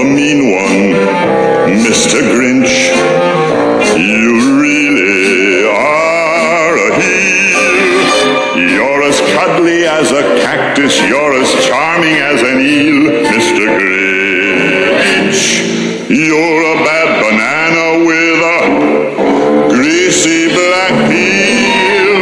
mean one, Mr. Grinch. You really are a heel. You're as cuddly as a cactus, you're as charming as an eel, Mr. Grinch. You're a bad banana with a greasy black peel.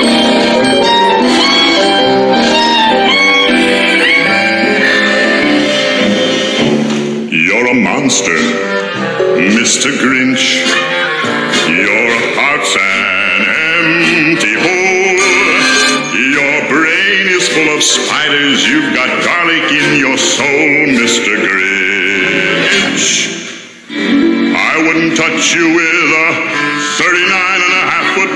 You're a monster, Mr. Grinch. Your heart's an empty hole. Your brain is full of spiders. You've got garlic in your soul, Mr. Grinch. I wouldn't touch you with a 39.5-foot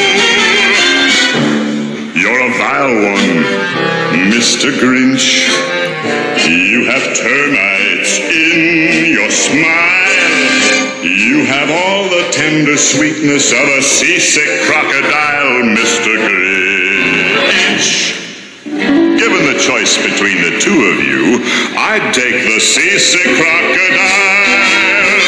pole. You're a vile one, Mr. Grinch. You have termites in your smile. You have all the tender sweetness of a seasick crocodile, Mr. Grinch. Given the choice between the two of you, I'd take the seasick crocodile.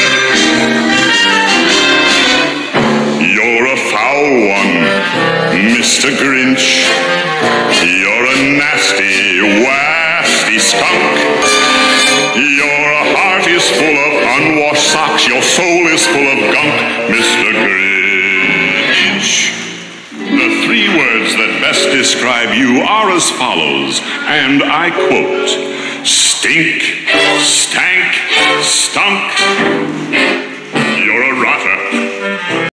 You're a foul one, Mr. Grinch. You're a nasty, wasty skunk. Your heart is full of unwashed socks. Your soul is full of gunk, Mr. Grinch. The three words that best describe you are as follows, and I quote: stink, stank, stunk. You're a rotter,